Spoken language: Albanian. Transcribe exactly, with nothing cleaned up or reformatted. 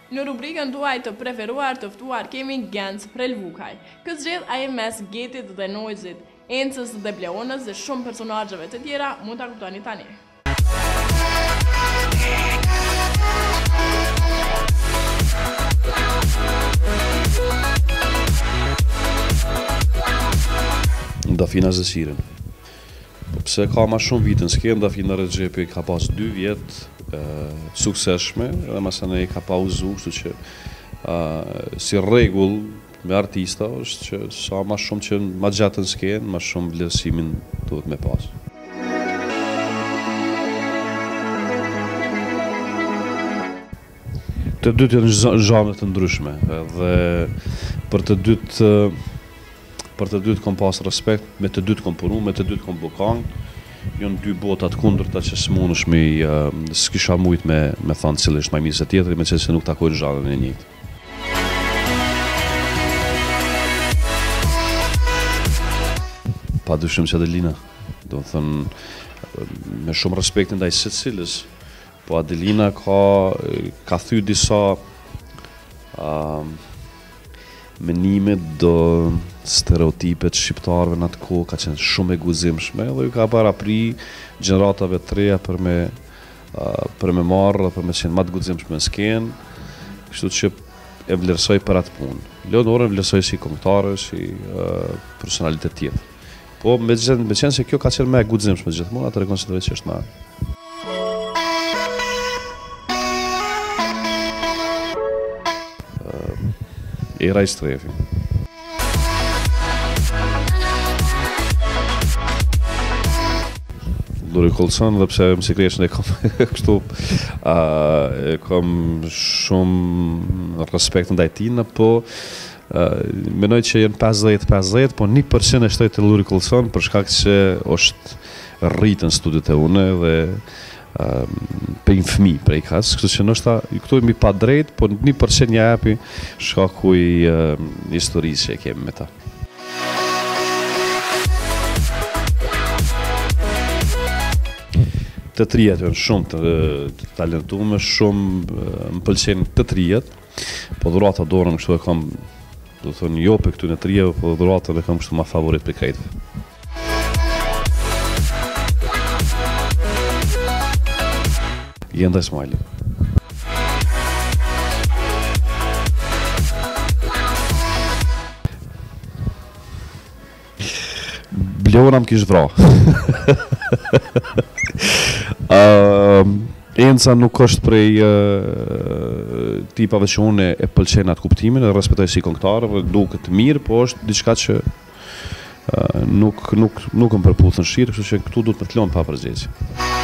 Në rubrikën tuaj të preferuar të ftuar kemi Genc Prelvukaj. Këtë zgjedh ai mes Getit dhe Nojzit, Encës dhe Bleonës dhe shumë personazheve të tjera, mund ta kuptoni tani. Dafina Zesirin. Pse ka ma shumë vitë në skenë, Dafina Regjepi ka pas dy vjetë sukseshme, dhe masane i ka pauzu, kështu që uh, si regull me artista është që sa ma shumë që ma gjatë në skenë, ma shumë vlerësimin duhet me pas. Të dytë janë zhanët të ndryshme, dhe për të dytë për të dytë kom pas respekt, me të dytë kom punu, me të dytë kom bukang, jonë dy botat kundërta që s'mun është me, uh, s'kisha mujt me, me thanë cilë është maj mirë se tjetëri, me cilë se nuk takojnë zhanën e njëjtë. Pa dyshim që Adelina, do të thënë, me shumë respektin ndaj secilës, po Adelina ka, ka thy disa uh, menime do stereotipet shqiptarëve në atë kohë, ka qenë shumë e guzimshme dhe ju ka para pri gjeneratave të reja për me, uh, për me marrë dhe për me qenë ma të guzimshme në skenë, kështu që e vlerësoj për atë punë. Leonorën vlerësoj si komitare, si uh, personalitet tjetë. Po me, me qenë se kjo ka qenë me e guzimshme gjithmonë, atë rekonsideroj që është ma. Uh, era i strefi. Lori Kolson, dhe pse më sikreshen e kom kështu, uh, e kom shumë respekt ndaj tina, po uh, menoj që jenë pesëdhjetë pesëdhjetë, po një përqind e shtoj të Lori Kolson për shkak që është rritë në studiet e une dhe uh, për një fëmi prej kasë, kështu që nështë ta, këtu e mi pa drejt, po një përqind një epi shkaku i uh, historisë që e kemi me ta. Të trijet janë shumë të, të talentume, shumë më pëlqenë të trijet, po dhurata dorën kështu e kam, do të thonë jo për këtu në trijeve, po dhurata e kam kështu ma favorit për krejtve. Jenda Ismaili. Bleona më kishë vra. Uh, Enca nuk është prej uh, tipave që unë e pëlqen atë kuptimin, e respektoj si këngëtar, duket mirë, po është diçka që uh, nuk, nuk, nuk më përputhën shirë, kështu që këtu duhet me të lënë pa përgjigje.